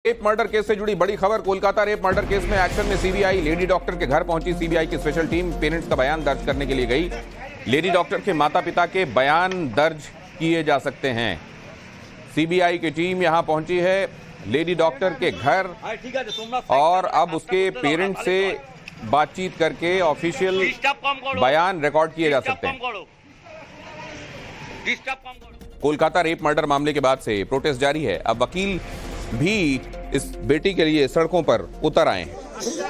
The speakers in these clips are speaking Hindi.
रेप मर्डर केस से जुड़ी बड़ी खबर। कोलकाता रेप मर्डर केस में एक्शन में सीबीआई। लेडी डॉक्टर के घर पहुंची सीबीआई की स्पेशल टीम। पेरेंट्स का बयान दर्ज करने के लिए गई। लेडी डॉक्टर के माता पिता के बयान दर्ज किए जा सकते हैं। सीबीआई की टीम यहां पहुंची है लेडी डॉक्टर के घर और अब उसके पेरेंट्स से बातचीत करके ऑफिशियल बयान रिकॉर्ड किए जा सकते हैं। कोलकाता रेप मर्डर मामले के बाद से प्रोटेस्ट जारी है। अब वकील भी इस बेटी के लिए सड़कों पर उतर आए हैं।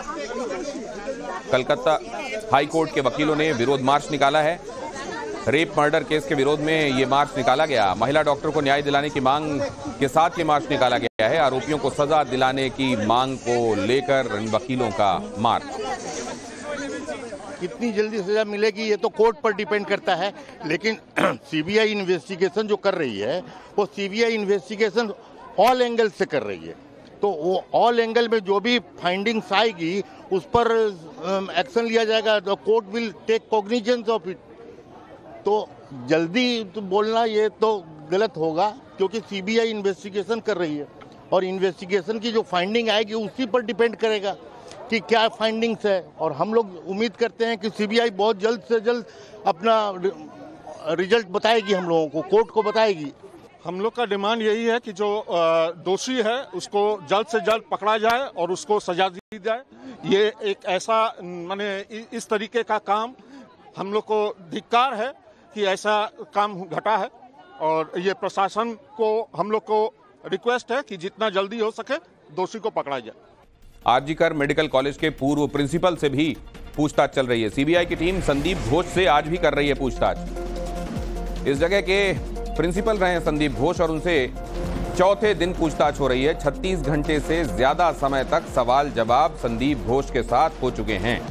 कलकत्ता हाई कोर्ट के वकीलों ने विरोध मार्च निकाला है। रेप मर्डर केस के विरोध में यह मार्च निकाला गया। महिला डॉक्टर को न्याय दिलाने की मांग के साथ ये मार्च निकाला गया है। आरोपियों को सजा दिलाने की मांग को लेकर इन वकीलों का मार्च। कितनी जल्दी सजा मिलेगी ये तो कोर्ट पर डिपेंड करता है, लेकिन सीबीआई इन्वेस्टिगेशन जो कर रही है वो सीबीआई इन्वेस्टिगेशन ऑल एंगल से कर रही है। तो वो ऑल एंगल में जो भी फाइंडिंग्स आएगी उस पर एक्शन लिया जाएगा। The court will take cognizance of it. तो जल्दी तो बोलना ये तो गलत होगा, क्योंकि सीबीआई इन्वेस्टिगेशन कर रही है और इन्वेस्टिगेशन की जो फाइंडिंग आएगी उसी पर डिपेंड करेगा कि क्या फाइंडिंग्स है। और हम लोग उम्मीद करते हैं कि सीबीआई बहुत जल्द से जल्द अपना रिजल्ट बताएगी, हम लोगों को, कोर्ट को बताएगी। हम लोग का डिमांड यही है कि जो दोषी है उसको जल्द से जल्द पकड़ा जाए और उसको सजा दी जाए। ये एक ऐसा माने इस तरीके का काम हम लोग को धिक्कार है कि ऐसा काम घटा है, और ये प्रशासन को हम लोग को रिक्वेस्ट है कि जितना जल्दी हो सके दोषी को पकड़ा जाए। आरजीकर मेडिकल कॉलेज के पूर्व प्रिंसिपल से भी पूछताछ चल रही है। सीबीआई की टीम संदीप घोष से आज भी कर रही है पूछताछ। इस जगह के प्रिंसिपल रहे हैं संदीप घोष और उनसे चौथे दिन पूछताछ हो रही है। 36 घंटे से ज्यादा समय तक सवाल जवाब संदीप घोष के साथ हो चुके हैं।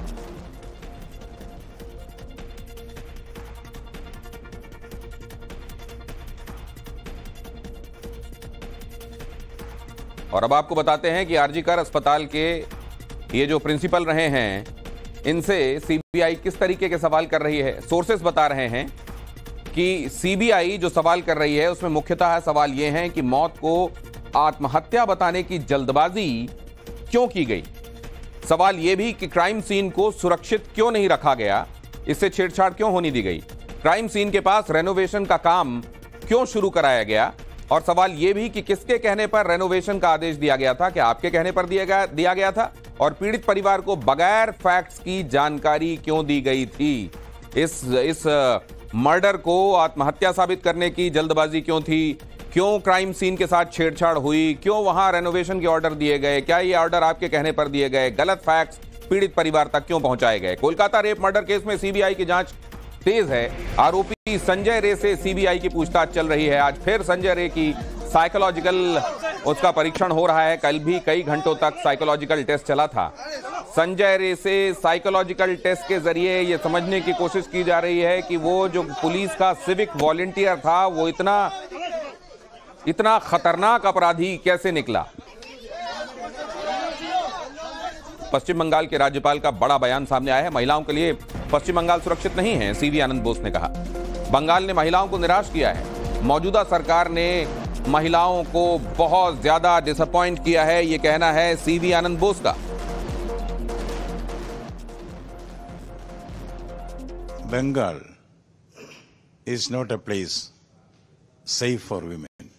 और अब आपको बताते हैं कि आरजीकर अस्पताल के ये जो प्रिंसिपल रहे हैं इनसे सीबीआई किस तरीके के सवाल कर रही है। सोर्सेस बता रहे हैं कि सीबीआई जो सवाल कर रही है उसमें मुख्यतः सवाल यह है कि मौत को आत्महत्या बताने की जल्दबाजी क्यों की गई। सवाल यह भी कि क्राइम सीन को सुरक्षित क्यों नहीं रखा गया, इससे छेड़छाड़ क्यों होने दी गई। क्राइम सीन के पास रेनोवेशन का काम क्यों शुरू कराया गया। और सवाल यह भी कि किसके कहने पर रेनोवेशन का आदेश दिया गया था, क्या आपके कहने पर दिया गया था। और पीड़ित परिवार को बगैर फैक्ट्स की जानकारी क्यों दी गई थी। इस मर्डर को आत्महत्या साबित करने की जल्दबाजी क्यों थी, क्यों क्राइम सीन के साथ छेड़छाड़ हुई, क्यों वहां रेनोवेशन के ऑर्डर दिए गए, क्या ये ऑर्डर आपके कहने पर दिए गए, गलत फैक्ट्स पीड़ित परिवार तक क्यों पहुंचाए गए। कोलकाता रेप मर्डर केस में सीबीआई की जांच तेज है। आरोपी संजय रे से सीबीआई की पूछताछ चल रही है। आज फिर संजय रे की साइकोलॉजिकल उसका परीक्षण हो रहा है। कल भी कई घंटों तक साइकोलॉजिकल टेस्ट चला था। संजय रे से साइकोलॉजिकल टेस्ट के जरिए यह समझने की कोशिश की जा रही है कि वो जो पुलिस का सिविक वॉलंटियर था वो इतना खतरनाक अपराधी कैसे निकला। पश्चिम बंगाल के राज्यपाल का बड़ा बयान सामने आया है। महिलाओं के लिए पश्चिम बंगाल सुरक्षित नहीं है, सीवी आनंद बोस ने कहा। बंगाल ने महिलाओं को निराश किया है। मौजूदा सरकार ने महिलाओं को बहुत ज्यादा डिसअपॉइंट किया है, यह कहना है सीवी आनंद बोस का। Bengal is not a place safe for women.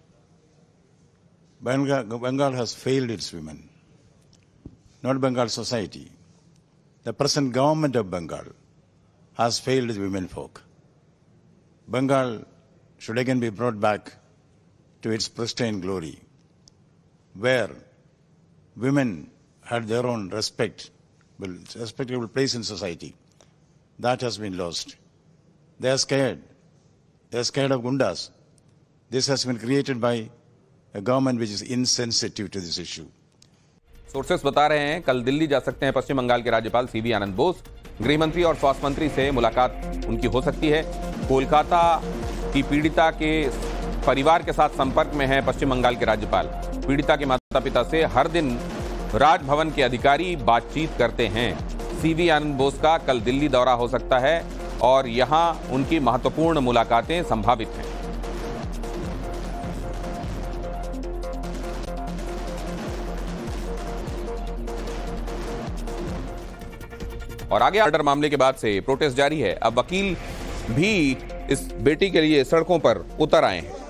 Bengal has failed its women, not Bengal society. The present government of Bengal has failed its women folk. Bengal should again be brought back to its pristine glory, where women had their own respectable place in society. That has been lost. They are scared. They are scared of gundas. This has been created by a government which is insensitive to this issue. Sources बता रहे हैं कल दिल्ली जा सकते हैं पश्चिम बंगाल के राज्यपाल सीवी आनंद बोस। गृह मंत्री और स्वास्थ्य मंत्री से मुलाकात उनकी हो सकती है। कोलकाता की पीड़िता के परिवार के साथ संपर्क में है पश्चिम बंगाल के राज्यपाल। पीड़िता के माता पिता से हर दिन राजभवन के अधिकारी बातचीत करते हैं। सीवी आनंद बोस का कल दिल्ली दौरा हो सकता है और यहां उनकी महत्वपूर्ण मुलाकातें संभावित हैं। और आगे मर्डर मामले के बाद से प्रोटेस्ट जारी है। अब वकील भी इस बेटी के लिए सड़कों पर उतर आए हैं।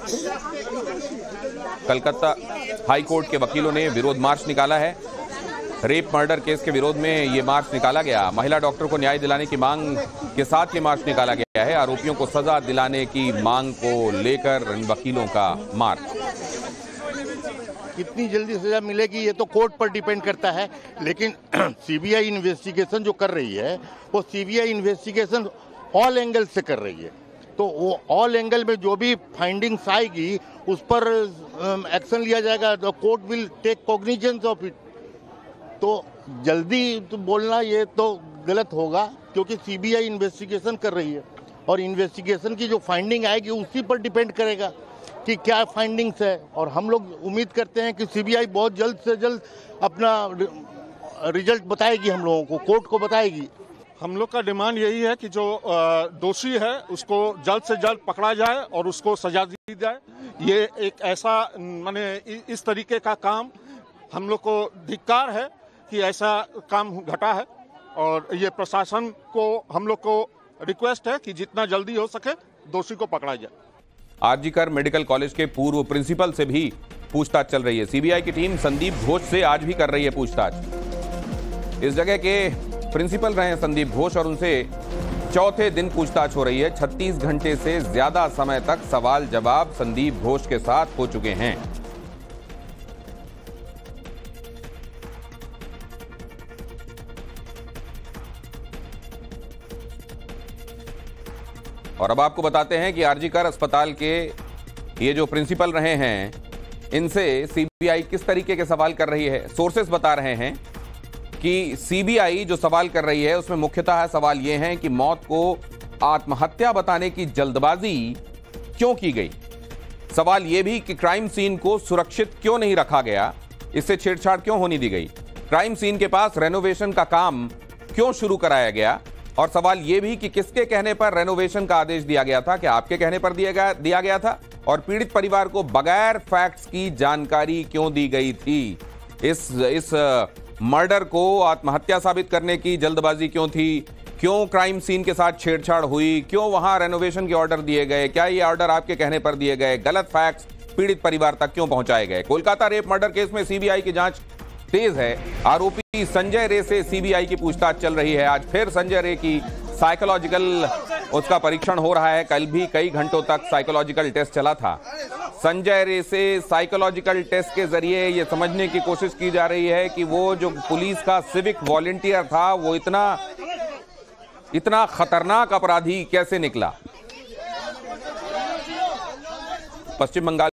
कलकत्ता हाई कोर्ट के वकीलों ने विरोध मार्च निकाला है। रेप मर्डर केस के विरोध में ये मार्च निकाला गया। महिला डॉक्टर को न्याय दिलाने की मांग के साथ ये मार्च निकाला गया है। आरोपियों को सजा दिलाने की मांग को लेकर इन वकीलों का मार्च। कितनी जल्दी सजा मिलेगी ये तो कोर्ट पर डिपेंड करता है, लेकिन सीबीआई इन्वेस्टिगेशन जो कर रही है वो सीबीआई इन्वेस्टिगेशन ऑल एंगल से कर रही है। तो वो ऑल एंगल में जो भी फाइंडिंग्स आएगी उस पर एक्शन लिया जाएगा। The court will take cognizance of it. तो जल्दी तो बोलना ये तो गलत होगा, क्योंकि सीबीआई इन्वेस्टिगेशन कर रही है और इन्वेस्टिगेशन की जो फाइंडिंग आएगी उसी पर डिपेंड करेगा कि क्या फाइंडिंग्स है। और हम लोग उम्मीद करते हैं कि सीबीआई बहुत जल्द से जल्द अपना रिजल्ट बताएगी, हम लोगों को, कोर्ट को बताएगी। हम लोग का डिमांड यही है कि जो दोषी है उसको जल्द से जल्द पकड़ा जाए और उसको सजा दी जाए। ये एक ऐसा माने इस तरीके का काम हम लोग को धिक्कार है कि ऐसा काम घटा है, और ये प्रशासन को हम लोग को रिक्वेस्ट है कि जितना जल्दी हो सके दोषी को पकड़ा जाए। आरजीकर मेडिकल कॉलेज के पूर्व प्रिंसिपल से भी पूछताछ चल रही है। सीबीआई की टीम संदीप घोष से आज भी कर रही है पूछताछ। इस जगह के प्रिंसिपल रहे हैं संदीप घोष और उनसे चौथे दिन पूछताछ हो रही है। 36 घंटे से ज्यादा समय तक सवाल जवाब संदीप घोष के साथ हो चुके हैं। और अब आपको बताते हैं कि आरजीकर अस्पताल के ये जो प्रिंसिपल रहे हैं इनसे सीबीआई किस तरीके के सवाल कर रही है। सोर्सेस बता रहे हैं कि सीबीआई जो सवाल कर रही है उसमें मुख्यतः सवाल ये है कि मौत को आत्महत्या बताने की जल्दबाजी क्यों की गई। सवाल यह भी कि क्राइम सीन को सुरक्षित क्यों नहीं रखा गया, इससे छेड़छाड़ क्यों होने दी गई। क्राइम सीन के पास रेनोवेशन का काम क्यों शुरू कराया गया, और सवाल यह भी कि किसके कहने पर रेनोवेशन का आदेश दिया गया था, क्या आपके कहने पर दिया गया था, और पीड़ित परिवार को बगैर फैक्ट्स की जानकारी क्यों दी गई थी। इस मर्डर को आत्महत्या साबित करने की जल्दबाजी क्यों थी, क्यों क्राइम सीन के साथ छेड़छाड़ हुई, क्यों वहां रेनोवेशन के ऑर्डर दिए गए, क्या ये ऑर्डर आपके कहने पर दिए गए, गलत फैक्ट्स पीड़ित परिवार तक क्यों पहुंचाए गए। कोलकाता रेप मर्डर केस में सीबीआई की जांच तेज है। आरोपी संजय रे से सीबीआई की पूछताछ चल रही है। आज फिर संजय रे की साइकोलॉजिकल उसका परीक्षण हो रहा है। कल भी कई घंटों तक साइकोलॉजिकल टेस्ट चला था। संजय रे से साइकोलॉजिकल टेस्ट के जरिए यह समझने की कोशिश की जा रही है कि वो जो पुलिस का सिविक वॉलंटियर था वो इतना खतरनाक अपराधी कैसे निकला। पश्चिम बंगाल